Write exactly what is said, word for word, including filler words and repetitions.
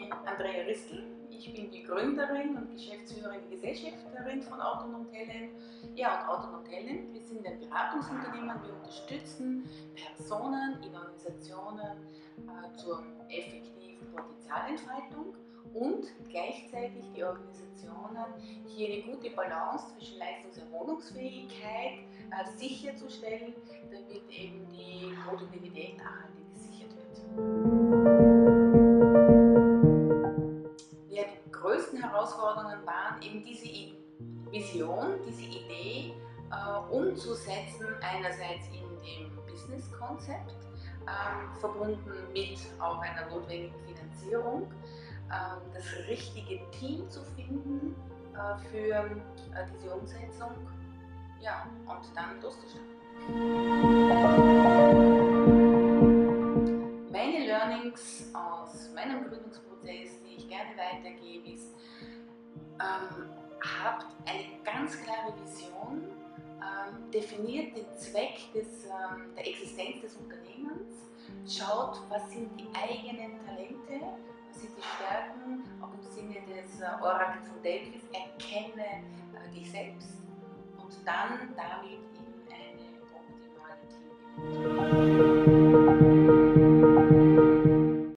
Andrea Ristl. Ich bin die Gründerin und Geschäftsführerin, Gesellschafterin von Autonom Talent. Ja, und Autonom Talent, wir sind ein Beratungsunternehmen. Wir unterstützen Personen in Organisationen äh, zur effektiven Potenzialentfaltung und gleichzeitig die Organisationen hier eine gute Balance zwischen Leistungserholungsfähigkeit äh, sicherzustellen, damit eben die Produktivität nachhaltig gesichert wird. Ja, die größten Herausforderungen waren eben diese Vision, diese Idee äh, umzusetzen, einerseits in dem Business-Konzept, äh, verbunden mit auch einer notwendigen Finanzierung, äh, das richtige Team zu finden äh, für äh, diese Umsetzung, ja, und dann loszustarten. Meine Learnings aus meinem Gründungsprozess, die ich gerne weitergebe, ist, ähm, habt eine ganz klare Vision, ähm, definiert den Zweck des, ähm, der Existenz des Unternehmens, schaut, was sind die eigenen Talente, was sind die Stärken, auch im Sinne des äh, Orakels von Delphis, erkenne äh, dich selbst und dann damit in eine optimale Teamgewinnung.